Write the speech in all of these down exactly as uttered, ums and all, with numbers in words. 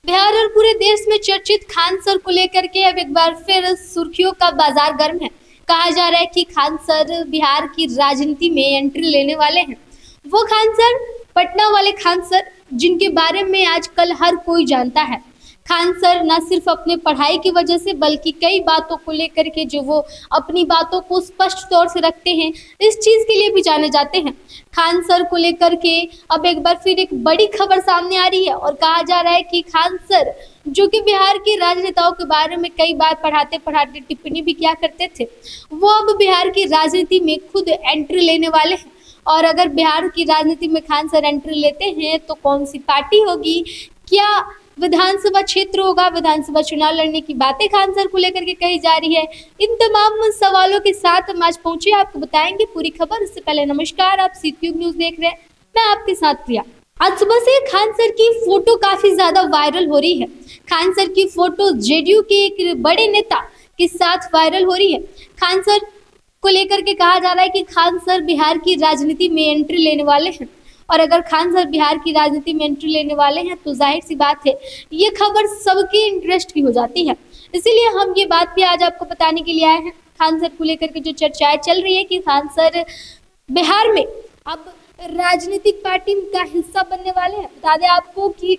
बिहार और पूरे देश में चर्चित खान सर को लेकर के अब एक बार फिर सुर्खियों का बाजार गर्म है। कहा जा रहा है कि खान सर बिहार की राजनीति में एंट्री लेने वाले हैं। वो खान सर, पटना वाले खान सर, जिनके बारे में आजकल हर कोई जानता है। खान सर न सिर्फ अपने पढ़ाई की वजह से बल्कि कई बातों को लेकर के जो वो अपनी बातों को स्पष्ट तौर से रखते हैं, इस चीज़ के लिए भी जाने जाते हैं। खान सर को लेकर के अब एक बार फिर एक बड़ी खबर सामने आ रही है और कहा जा रहा है कि खान सर, जो कि बिहार के राजनेताओं के बारे में कई बार पढ़ाते पढ़ाते टिप्पणी भी किया करते थे, वो अब बिहार की राजनीति में खुद एंट्री लेने वाले हैं। और अगर बिहार की राजनीति में खान सर एंट्री लेते हैं तो कौन सी पार्टी होगी, क्या विधानसभा क्षेत्र होगा, विधानसभा चुनाव लड़ने की बातें खान सर को लेकर के कही जा रही है। इन तमाम सवालों के साथ हम आज पहुंचे, आपको बताएंगे पूरी खबर। इससे पहले नमस्कार, आप सी क्यूब न्यूज देख रहे हैं, मैं आपके साथ प्रिया। आज सुबह से खान सर की फोटो काफी ज्यादा वायरल हो रही है। खान सर की फोटो जेडीयू के एक बड़े नेता के साथ वायरल हो रही है। खान सर को लेकर के कहा जा रहा है कि खान सर बिहार की राजनीति में एंट्री लेने वाले हैं। और अगर खान सर बिहार की राजनीति में एंट्री लेने वाले हैं तो जाहिर सी बात है ये खबर सबके इंटरेस्ट की हो जाती है। इसीलिए हम ये बात भी आज आपको बताने के लिए आए हैं। खान सर को लेकर के जो चर्चाएं चल रही है कि खान सर बिहार में अब राजनीतिक पार्टी का हिस्सा बनने वाले हैं। बता दें आपको कि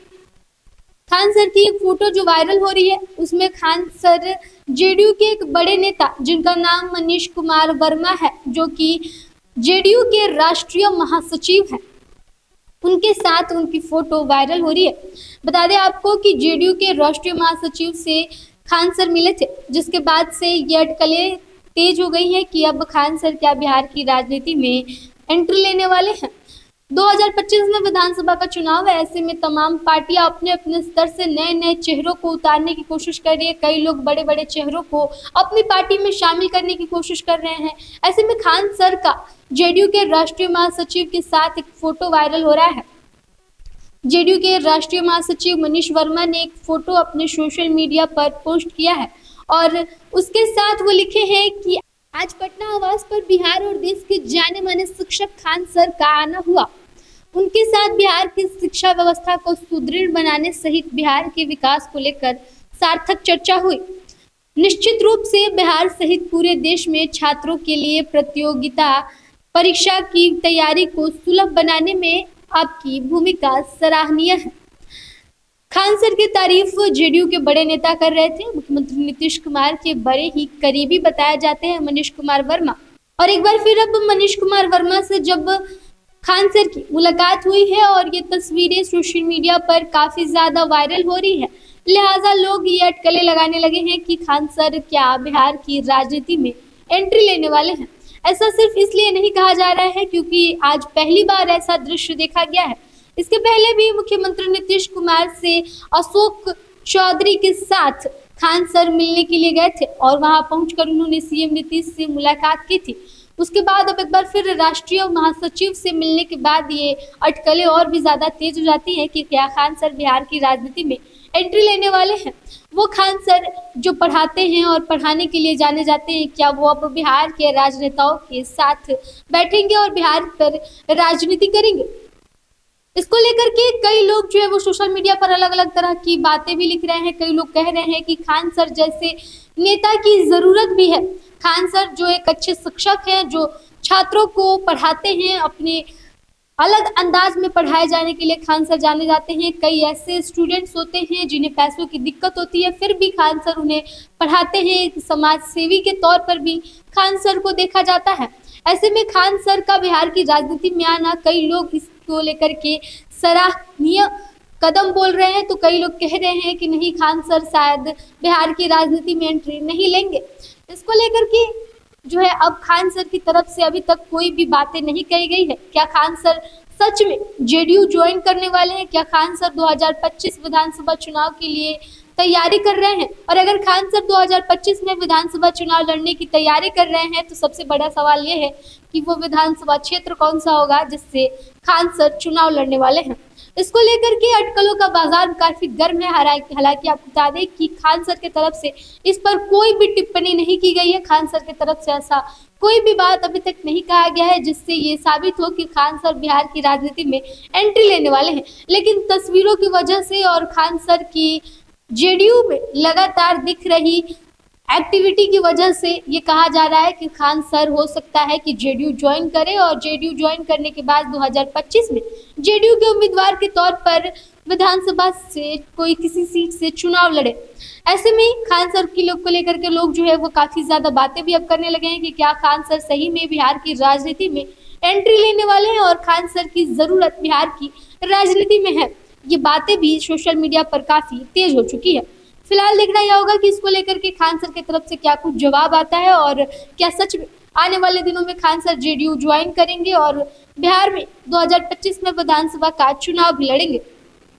खान सर की एक फोटो जो वायरल हो रही है उसमें खान सर जेडीयू के एक बड़े नेता जिनका नाम मनीष कुमार वर्मा है, जो कि जेडीयू के राष्ट्रीय महासचिव हैं, उनके साथ उनकी फोटो वायरल हो रही है। बता दें आपको कि जेडीयू के राष्ट्रीय महासचिव से खान सर मिले थे, जिसके बाद से ये अटकलें तेज हो गई हैं कि अब खान सर क्या बिहार की राजनीति में एंट्री लेने वाले हैं। दो हज़ार पच्चीस में विधानसभा का चुनाव है, ऐसे में तमाम पार्टियां अपने अपने स्तर से नए नए चेहरों को उतारने की कोशिश कर रही है। कई लोग बड़े बड़े चेहरों को अपनी पार्टी में शामिल करने की कोशिश कर रहे हैं। ऐसे में खान सर का जेडीयू के राष्ट्रीय महासचिव के साथ एक फोटो वायरल हो रहा है। जेडीयू के राष्ट्रीय महासचिव मनीष वर्मा ने एक फोटो अपने सोशल मीडिया पर पोस्ट किया है और उसके साथ वो लिखे हैं कि आज पटना आवास पर बिहार और देश के जाने माने शिक्षक खान सर का आना हुआ। उनके साथ बिहार की शिक्षा व्यवस्था को सुदृढ़ बनाने सहित बिहार के विकास को लेकर सार्थक चर्चा हुई। निश्चित रूप से बिहार सहित पूरे देश में छात्रों के लिए प्रतियोगिता परीक्षा की तैयारी को सुलभ बनाने में आपकी भूमिका सराहनीय है। खान सर की तारीफ जेडीयू के बड़े नेता कर रहे थे। मुख्यमंत्री नीतीश कुमार के बड़े ही करीबी बताए जाते हैं मनीष कुमार वर्मा। और एक बार फिर अब मनीष कुमार वर्मा से जब खान सर की मुलाकात हुई है और ये तस्वीरें सोशल मीडिया पर काफी ज्यादा वायरल हो रही है, लिहाजा लोग ये अटकलें लगाने लगे हैं कि खान सर क्या बिहार की राजनीति में एंट्री लेने वाले हैं। ऐसा सिर्फ इसलिए नहीं कहा जा रहा है क्योंकि आज पहली बार ऐसा दृश्य देखा गया है। इसके पहले भी मुख्यमंत्री नीतीश कुमार से अशोक चौधरी के साथ खान सर मिलने के लिए गए थे और वहां पहुंचकर उन्होंने सीएम नीतीश से मुलाकात की थी। उसके बाद अब एक बार फिर राष्ट्रीय महासचिव से मिलने के बाद ये अटकलें और भी ज्यादा तेज हो जाती हैं कि क्या खान सर बिहार की राजनीति में एंट्री लेने वाले हैं। वो खान सर जो पढ़ाते हैं और पढ़ाने के लिए जाने जाते हैं, क्या वो अब बिहार के राजनेताओं के साथ बैठेंगे और बिहार पर राजनीति करेंगे? इसको लेकर के कई लोग जो है वो सोशल मीडिया पर अलग अलग तरह की बातें भी लिख रहे हैं। कई लोग कह रहे हैं कि खान सर जैसे नेता की जरूरत भी है। खान सर जो एक अच्छे शिक्षक हैं, जो छात्रों को पढ़ाते हैं, अपने अलग अंदाज में पढ़ाए जाने के लिए खान सर जाने जाते हैं। कई ऐसे स्टूडेंट्स होते हैं जिन्हें पैसों की दिक्कत होती है, फिर भी खान सर उन्हें पढ़ाते हैं। एक समाज सेवी के तौर पर भी खान सर को देखा जाता है। ऐसे में खान सर का बिहार की राजनीति में आना, कई लोग इसको लेकर के सराहनीय कदम बोल रहे हैं, तो कई लोग कह रहे हैं कि नहीं, खान सर शायद बिहार की राजनीति में एंट्री नहीं लेंगे। इसको लेकर के जो है अब खान सर की तरफ से अभी तक कोई भी बातें नहीं कही गई है। क्या खान सर सच में जेडीयू ज्वाइन करने वाले हैं? क्या खान सर दो हज़ार पच्चीस विधानसभा चुनाव के लिए तैयारी कर रहे हैं? और अगर खान सर दो हज़ार पच्चीस में विधानसभा चुनाव लड़ने की तैयारी कर रहे हैं तो सबसे बड़ा सवाल ये है कि वो विधानसभा क्षेत्र कौन सा होगा जिससे खान सर चुनाव लड़ने वाले हैं। इसको लेकर के अटकलों का बाजार काफी गर्म है। हालांकि आपको बता दें कि खान सर की तरफ से इस पर कोई भी टिप्पणी नहीं की गई है। खान सर की तरफ से ऐसा कोई भी बात अभी तक नहीं कहा गया है जिससे ये साबित हो कि खान सर बिहार की राजनीति में एंट्री लेने वाले हैं। लेकिन तस्वीरों की वजह से और खान सर की जेडीयू में लगातार दिख रही एक्टिविटी की वजह से ये कहा जा रहा है कि खान सर हो सकता है कि जेडीयू ज्वाइन करे और जेडीयू ज्वाइन करने के बाद दो हज़ार पच्चीस में जेडीयू के उम्मीदवार के तौर पर विधानसभा से कोई किसी सीट से चुनाव लड़े। ऐसे में खान सर की लोग को लेकर के लोग जो है वो काफी ज्यादा बातें भी अब करने लगे हैं कि क्या खान सर सही में बिहार की राजनीति में एंट्री लेने वाले हैं और खान सर की जरूरत बिहार की राजनीति में है। ये बातें भी सोशल मीडिया पर काफी तेज हो चुकी है। फिलहाल देखना यह होगा कि इसको लेकर के खान सर की तरफ से क्या कुछ जवाब आता है और क्या सच में आने वाले दिनों में खान सर जेडीयू ज्वाइन करेंगे और बिहार में दो हज़ार पच्चीस में विधानसभा का चुनाव भी लड़ेंगे।